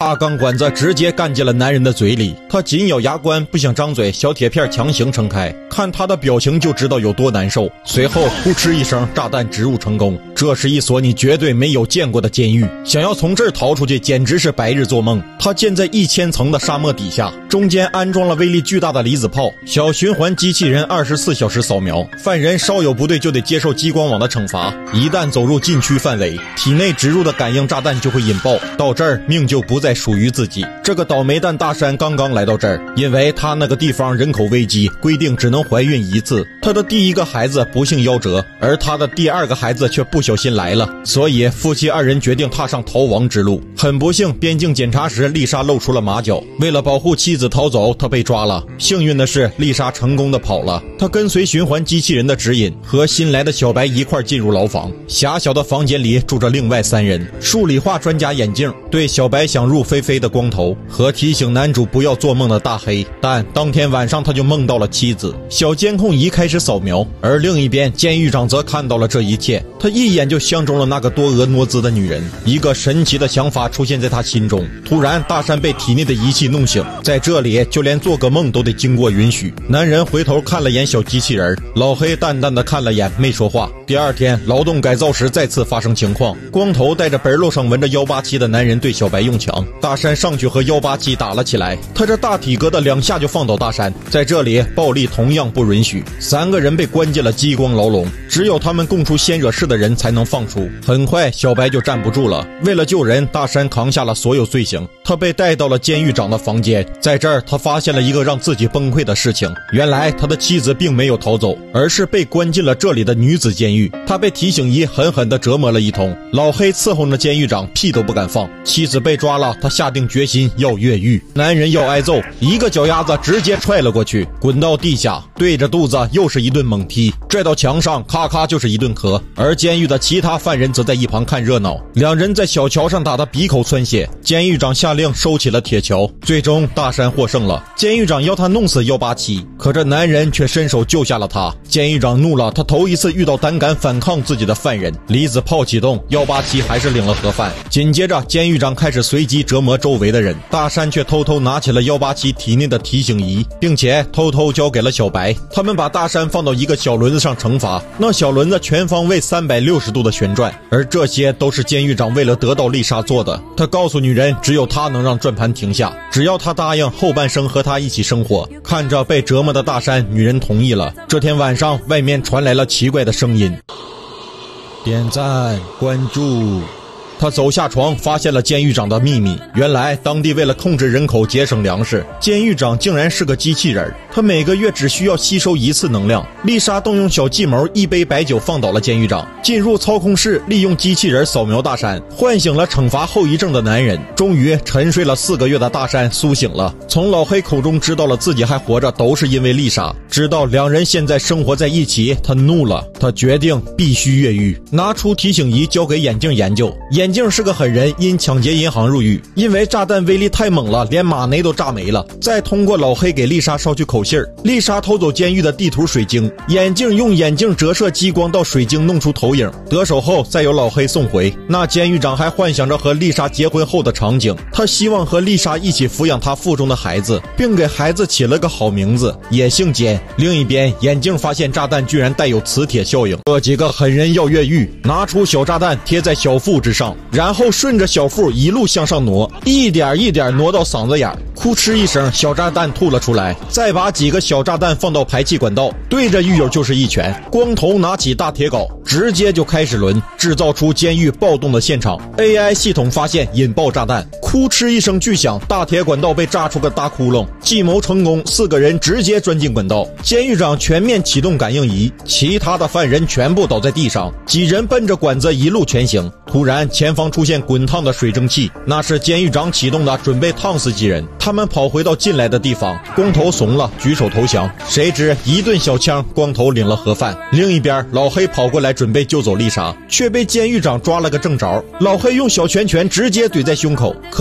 大钢管子直接干进了男人的嘴里，他紧咬牙关，不想张嘴，小铁片强行撑开，看他的表情就知道有多难受。随后呼哧一声，炸弹植入成功。这是一所你绝对没有见过的监狱，想要从这儿逃出去简直是白日做梦。它建在1000层的沙漠底下，中间安装了威力巨大的离子炮，小循环机器人24小时扫描，犯人稍有不对就得接受激光网的惩罚，一旦走入禁区范围，体内植入的感应炸弹就会引爆，到这儿命就不再属于自己。这个倒霉蛋大山刚刚来到这儿，因为他那个地方人口危机，规定只能怀孕1次，他的第一个孩子不幸夭折，而他的第2个孩子却不小心来了，所以夫妻2人决定踏上逃亡之路。很不幸，边境检查时丽莎露出了马脚，为了保护妻子逃走，她被抓了。幸运的是，丽莎成功的跑了，她跟随循环机器人的指引，和新来的小白一块进入牢房。狭小的房间里住着另外3人，数理化专家眼镜对小白想入非非的光头和提醒男主不要做梦的大黑，但当天晚上他就梦到了妻子。小监控仪开始扫描，而另一边监狱长则看到了这一切，他一眼就相中了那个多婀娜多姿的女人。一个神奇的想法出现在他心中，突然大山被体内的仪器弄醒，在这里就连做个梦都得经过允许。男人回头看了眼小机器人，老黑淡淡的看了眼没说话。第2天劳动改造时再次发生情况，光头带着本路上纹着187的男人对小白用枪，大山上去和187打了起来，他这大体格的2下就放倒大山。在这里暴力同样不允许，3个人被关进了激光牢笼，只有他们供出先惹事的人才能放出。很快小白就站不住了，为了救人，大山扛下了所有罪行，他被带到了监狱长的房间。在这儿他发现了一个让自己崩溃的事情，原来他的妻子并没有逃走，而是被关进了这里的女子监狱。他被提醒仪狠狠地折磨了一通，老黑伺候着监狱长屁都不敢放。妻子被抓了，他下定决心要越狱。男人要挨揍，一个脚丫子直接踹了过去，滚到地下，对着肚子又是一顿猛踢，拽到墙上咔咔就是一顿咳。而监狱的其他犯人则在一旁看热闹，2人在小桥上打得鼻口窜血。监狱长下令收起了铁桥，最终大山获胜了。监狱长要他弄死187，可这男人却伸手救下了他。监狱长怒了，他头一次遇到胆敢反抗自己的犯人。离子炮启动，187还是领了盒饭。紧接着监狱长开始随机折磨周围的人，大山却偷偷拿起了187体内的提醒仪，并且偷偷交给了小白。他们把大山放到一个小轮子上惩罚，那小轮子全方位360度的旋转，而这些都是监狱长为了得到丽莎做的。他告诉女人，只有他能让转盘停下，只要他答应后半生和他一起生活。看着被折磨的大山，女人同意了。这天晚上，外面传来了奇怪的声音，点赞关注。他走下床，发现了监狱长的秘密。原来当地为了控制人口节省粮食，监狱长竟然是个机器人，他每个月只需要吸收1次能量。丽莎动用小计谋，一杯白酒放倒了监狱长，进入操控室，利用机器人扫描大山，唤醒了惩罚后遗症的男人。终于沉睡了4个月的大山苏醒了，从老黑口中知道了自己还活着都是因为丽莎。知道2人现在生活在一起，他怒了，他决定必须越狱，拿出提醒仪交给眼镜研究。眼镜是个狠人，因抢劫银行入狱，因为炸弹威力太猛了，连马内都炸没了。再通过老黑给丽莎捎去口信，丽莎偷走监狱的地图水晶，眼镜用眼镜折射激光到水晶弄出投影，得手后再由老黑送回。那监狱长还幻想着和丽莎结婚后的场景，他希望和丽莎一起抚养他腹中的孩子，并给孩子起了个好名字，也姓简。另一边，眼镜发现炸弹居然带有磁铁效应，这几个狠人要越狱，拿出小炸弹贴在小腹之上，然后顺着小腹一路向上挪，一点一点挪到嗓子眼，哭哧一声，小炸弹吐了出来，再把几个小炸弹放到排气管道，对着狱友就是一拳。光头拿起大铁镐，直接就开始抡，制造出监狱暴动的现场。 AI 系统发现引爆炸弹，哭哧一声巨响，大铁管道被炸出个大窟窿。计谋成功，4个人直接钻进管道。监狱长全面启动感应仪，其他的犯人全部倒在地上，几人奔着管子一路前行。突然前方出现滚烫的水蒸气，那是监狱长启动的，准备烫死几人。他们跑回到进来的地方，光头怂了，举手投降。谁知一顿小枪，光头领了盒饭。另一边，老黑跑过来准备救走丽莎，却被监狱长抓了个正着。老黑用小拳拳直接怼在胸口，可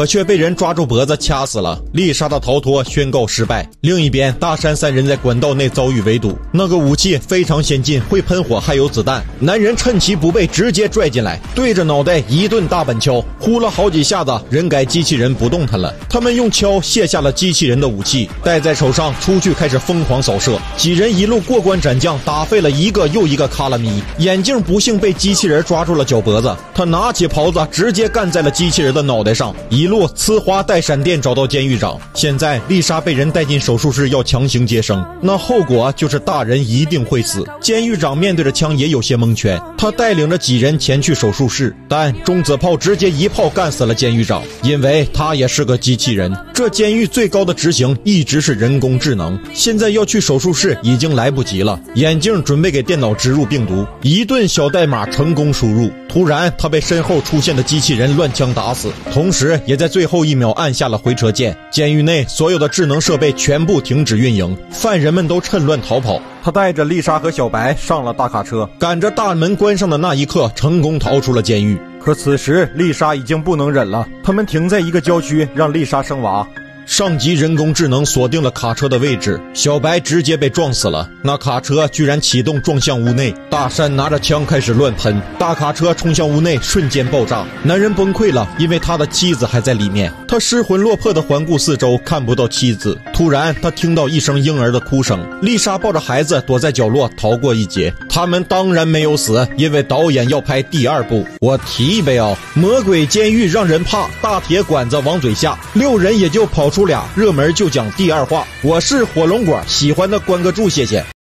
可却被人抓住脖子掐死了。丽莎的逃脱宣告失败。另一边，大山三人在管道内遭遇围堵，那个武器非常先进，会喷火还有子弹。男人趁其不备，直接拽进来，对着脑袋一顿大板敲，呼了好几下子，人改机器人不动弹了。他们用锹卸下了机器人的武器，戴在手上，出去开始疯狂扫射。几人一路过关斩将，打废了一个又一个卡拉米。眼镜不幸被机器人抓住了脚脖子，他拿起袍子直接干在了机器人的脑袋上，一路呲花带闪电找到监狱长。现在丽莎被人带进手术室要强行接生，那后果就是大人一定会死。监狱长面对着枪也有些蒙圈，他带领着几人前去手术室，但中子炮直接一炮干死了监狱长，因为他也是个机器人。这监狱最高的执行一直是人工智能，现在要去手术室已经来不及了。眼镜准备给电脑植入病毒，一顿小代码成功输入，突然他被身后出现的机器人乱枪打死，同时也在最后一秒按下了回车键。监狱内所有的智能设备全部停止运营，犯人们都趁乱逃跑。他带着丽莎和小白上了大卡车，赶着大门关上的那一刻成功逃出了监狱。可此时丽莎已经不能忍了，他们停在一个郊区让丽莎生娃。上级人工智能锁定了卡车的位置，小白直接被撞死了。那卡车居然启动撞向屋内，大山拿着枪开始乱喷，大卡车冲向屋内瞬间爆炸。男人崩溃了，因为他的妻子还在里面。他失魂落魄的环顾四周，看不到妻子。突然他听到一声婴儿的哭声，丽莎抱着孩子躲在角落逃过一劫。他们当然没有死，因为导演要拍第二部。我提一杯啊，魔鬼监狱让人怕，大铁管子往嘴下，6人也就跑出俩，热门就讲第二话。我是火龙果，喜欢的关个注，谢谢。